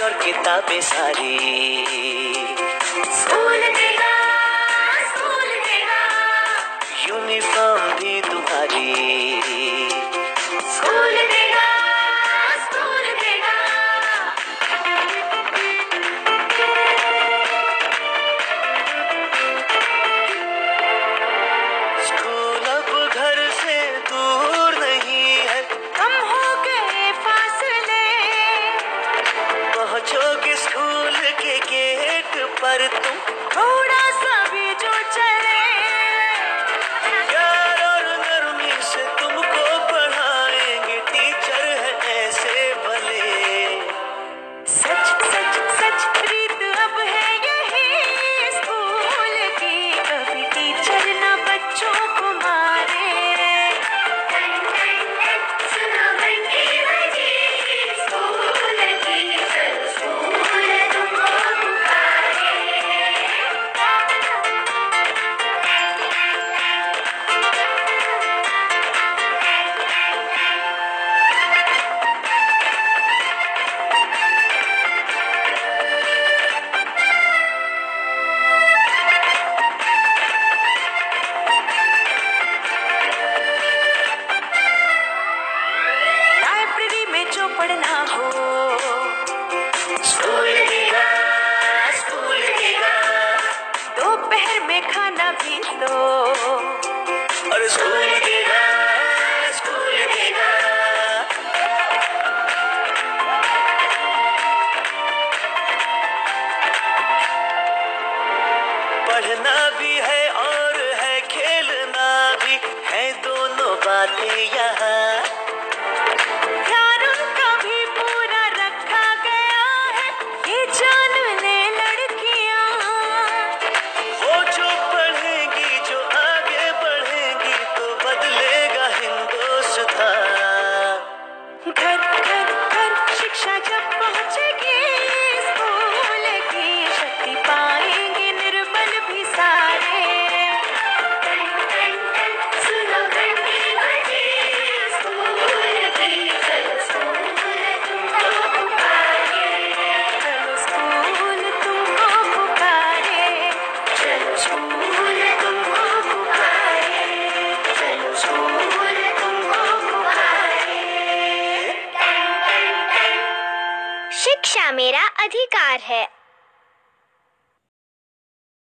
और किताबें सारी। स्कूल देगा, स्कूल देगा, यूनिफॉर्म भी तुम्हारी। स्कूल देगा, स्कूल देगा। स्कूल अब घर से दूर नहीं है, कम हो गए फासले, पहुंचोगे स्कूल के गेट पर तुम। थोड़ा सा भी जो चले, प्यार और नरमी से तुमको पढ़ाएंगे, टीचर है ऐसे भले। सच सच सच रीत अब है यही स्कूल की, कभी टीचर ना बच्चों को मारे। सुनो घंटी बजी स्कूल की, चलो स्कूल तुमको पुकारे। लाइब्रेरी में जो पढ़ना हो, स्कूल देगा, स्कूल देगा, दोपहर में खाना भी तो, और स्कूल देगा, स्कूल देगा। पढ़ना भी है और है खेलना भी है, दोनों बातें यहाँ। ध्यान उनका भी पूरा रखा गया है, ये जान ले लड़कियां। वो जो पढ़ेंगी, जो आगे बढ़ेंगी, तो बदलेगा हिंदुस्तान। घर घर घर शिक्षा जब पहुंचेगी, स्कूल की शक्ति पाएंगे निर्बल भी सारे। सुनो घंटी बजी स्कूल की, चलो स्कूल तुमको पुकारे। चलो स्कूल तुमको पुकारे, चलो स्कूल तुमको पुकारे, चलो स्कूल तुमको पुकारे। शिक्षा मेरा अधिकार है।